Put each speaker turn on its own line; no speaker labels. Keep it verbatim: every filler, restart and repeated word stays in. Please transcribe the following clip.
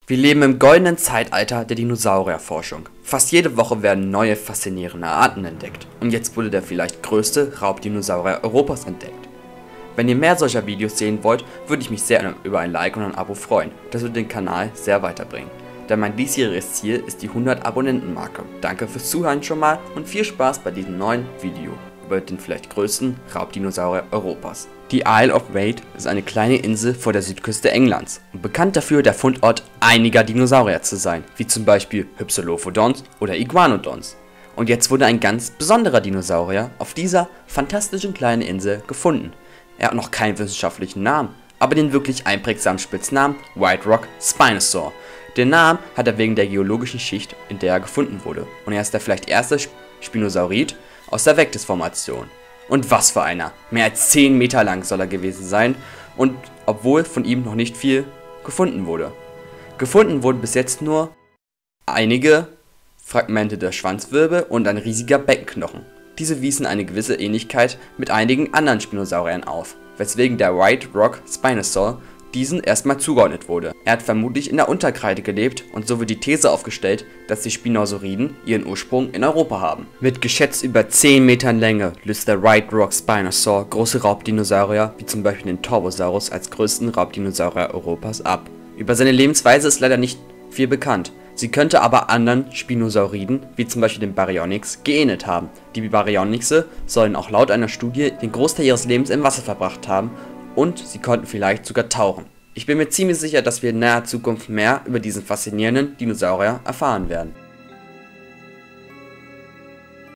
Wir leben im goldenen Zeitalter der Dinosaurierforschung. Fast jede Woche werden neue faszinierende Arten entdeckt. Und jetzt wurde der vielleicht größte Raubdinosaurier Europas entdeckt. Wenn ihr mehr solcher Videos sehen wollt, würde ich mich sehr über ein Like und ein Abo freuen. Das würde den Kanal sehr weiterbringen. Denn mein diesjähriges Ziel ist die hundert Abonnenten-Marke. Danke fürs Zuhören schon mal und viel Spaß bei diesem neuen Video über den vielleicht größten Raubdinosaurier Europas. Die Isle of Wight ist eine kleine Insel vor der Südküste Englands und bekannt dafür, der Fundort einiger Dinosaurier zu sein, wie zum Beispiel Hypsilophodons oder Iguanodons. Und jetzt wurde ein ganz besonderer Dinosaurier auf dieser fantastischen kleinen Insel gefunden. Er hat noch keinen wissenschaftlichen Namen, aber den wirklich einprägsamen Spitznamen White Rock Spinosaur. Den Namen hat er wegen der geologischen Schicht, in der er gefunden wurde. Und er ist der vielleicht erste Spinosaurid aus der Vectis-Formation. Und was für einer! Mehr als zehn Meter lang soll er gewesen sein, und obwohl von ihm noch nicht viel gefunden wurde. Gefunden wurden bis jetzt nur einige Fragmente der Schwanzwirbel und ein riesiger Beckenknochen. Diese wiesen eine gewisse Ähnlichkeit mit einigen anderen Spinosauriern auf, weswegen der White Rock Spinosaur diesen erstmal zugeordnet wurde. Er hat vermutlich in der Unterkreide gelebt und so wird die These aufgestellt, dass die Spinosauriden ihren Ursprung in Europa haben. Mit geschätzt über zehn Metern Länge löst der White Rock Spinosaur große Raubdinosaurier, wie zum Beispiel den Torvosaurus, als größten Raubdinosaurier Europas ab. Über seine Lebensweise ist leider nicht viel bekannt. Sie könnte aber anderen Spinosauriden, wie zum Beispiel den Baryonyx, geähnelt haben. Die Baryonyxe sollen auch laut einer Studie den Großteil ihres Lebens im Wasser verbracht haben, und sie konnten vielleicht sogar tauchen. Ich bin mir ziemlich sicher, dass wir in naher Zukunft mehr über diesen faszinierenden Dinosaurier erfahren werden.